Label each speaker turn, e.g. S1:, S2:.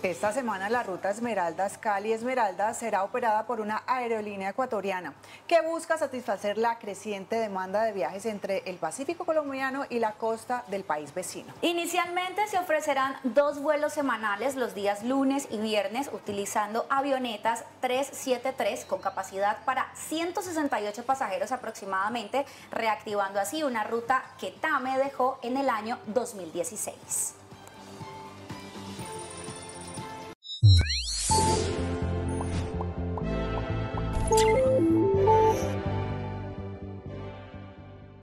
S1: Esta semana la ruta Esmeraldas-Cali-Esmeraldas será operada por una aerolínea ecuatoriana que busca satisfacer la creciente demanda de viajes entre el Pacífico colombiano y la costa del país vecino.
S2: Inicialmente se ofrecerán 2 vuelos semanales los días lunes y viernes utilizando avionetas 373 con capacidad para 168 pasajeros aproximadamente, reactivando así una ruta que TAME dejó en el año 2016.